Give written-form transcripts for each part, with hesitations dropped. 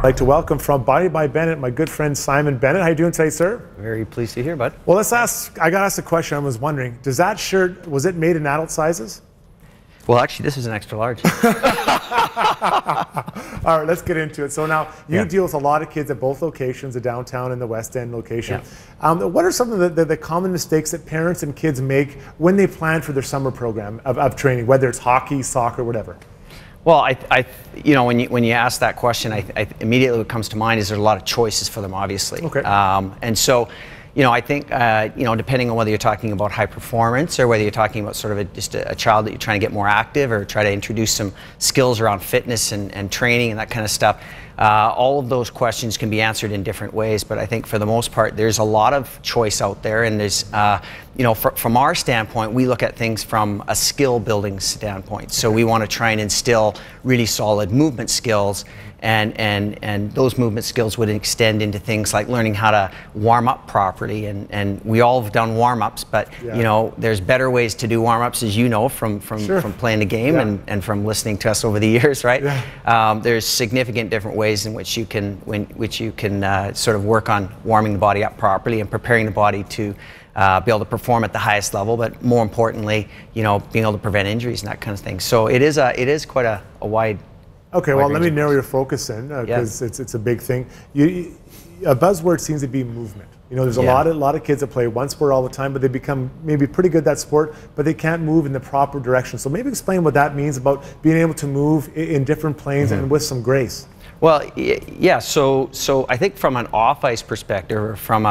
I'd like to welcome from Body by Bennet, my good friend Simon Bennett. How are you doing today, sir? Very pleased to hear, bud. Well, I got asked a question. I was wondering, does that shirt, was it made in adult sizes? Well, actually, this is an extra large. All right, let's get into it. So now, you deal with a lot of kids at both locations, the downtown and the West End location. What are some of the common mistakes that parents and kids make when they plan for their summer program of training, whether it's hockey, soccer, whatever? Well, you know, when you ask that question, immediately what comes to mind is there's a lot of choices for them, obviously. Okay. And so, you know, I think, you know, depending on whether you're talking about high performance or whether you're talking about sort of just a child that you're trying to get more active or try to introduce some skills around fitness and training and that kind of stuff, all of those questions can be answered in different ways. But I think for the most part, there's a lot of choice out there. And there's, you know, from our standpoint, we look at things from a skill building standpoint. So we want to try and instill really solid movement skills. And those movement skills would extend into things like learning how to warm up properly. And we all have done warm-ups, but you know, there's better ways to do warm-ups, as you know, from playing the game and from listening to us over the years, right? There's significant different ways in which you can sort of work on warming the body up properly and preparing the body to be able to perform at the highest level, but more importantly, you know, being able to prevent injuries and that kind of thing. So it is quite a wide. Okay, well, let me narrow your focus in because it's a big thing. A buzzword seems to be movement. You know, there's a lot of kids that play one sport all the time, but they become maybe pretty good at that sport, but they can't move in the proper direction. So maybe explain what that means about being able to move in different planes and with some grace. Well, yeah. So I think from an off-ice perspective, or from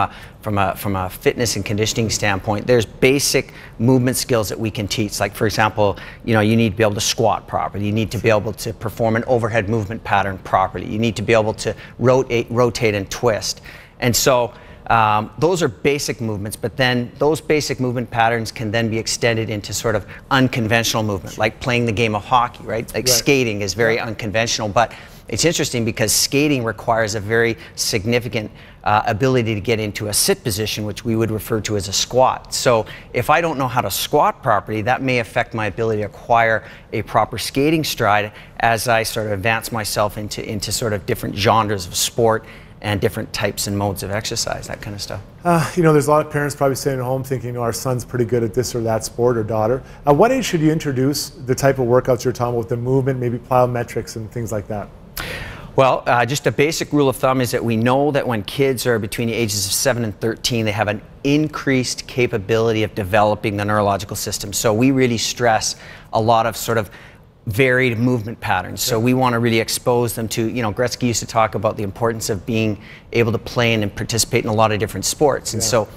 a fitness and conditioning standpoint, there's basic movement skills that we can teach. Like, for example, you know, you need to be able to squat properly. You need to be able to perform an overhead movement pattern properly. You need to be able to rotate and twist. And so those are basic movements, but then those basic movement patterns can then be extended into sort of unconventional movement, like playing the game of hockey, right? Like skating is very unconventional, but it's interesting because skating requires a very significant ability to get into a sit position, which we would refer to as a squat. So if I don't know how to squat properly, that may affect my ability to acquire a proper skating stride as I sort of advance myself into sort of different genres of sport and different types and modes of exercise, that kind of stuff. You know, there's a lot of parents probably sitting at home thinking, you know, our son's pretty good at this or that sport or daughter. At what age should you introduce the type of workouts you're talking about, the movement, maybe plyometrics and things like that? Well, just a basic rule of thumb is that we know that when kids are between the ages of 7 and 13, they have an increased capability of developing the neurological system. So we really stress a lot of sort of varied movement patterns. So we want to really expose them to, you know, Gretzky used to talk about the importance of being able to play and participate in a lot of different sports. And so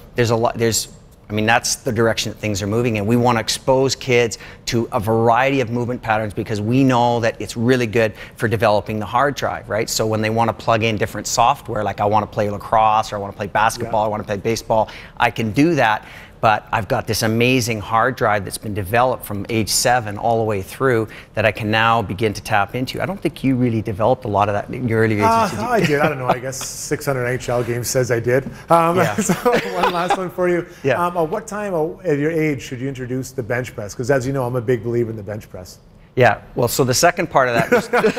I mean, that's the direction that things are moving in. We want to expose kids to a variety of movement patterns because we know that it's really good for developing the hard drive, right? So when they want to plug in different software, like I want to play lacrosse or I want to play basketball, I want to play baseball, I can do that. But I've got this amazing hard drive that's been developed from age 7 all the way through that I can now begin to tap into. I don't think you really developed a lot of that in your early ages. I did. I don't know. I guess 600 NHL games says I did. So one last one for you. At what time at your age should you introduce the bench press? Because as you know, I'm a big believer in the bench press. Yeah. Well, so the second part of that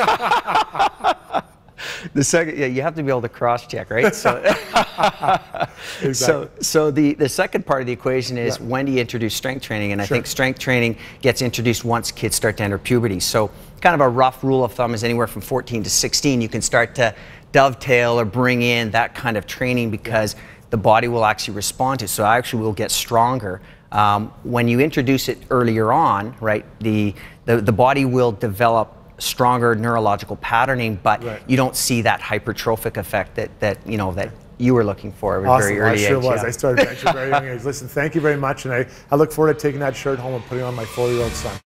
was the second, you have to be able to cross-check, right? So, so the second part of the equation is when do you introduce strength training? And I think strength training gets introduced once kids start to enter puberty. So kind of a rough rule of thumb is anywhere from 14 to 16, you can start to dovetail or bring in that kind of training because the body will actually respond to it. So I actually will get stronger. When you introduce it earlier on, right, the body will develop stronger neurological patterning, but you don't see that hypertrophic effect that you were looking for at a very early age. I sure was. I started benching very young age. Listen, thank you very much, and I look forward to taking that shirt home and putting it on my 4-year-old son.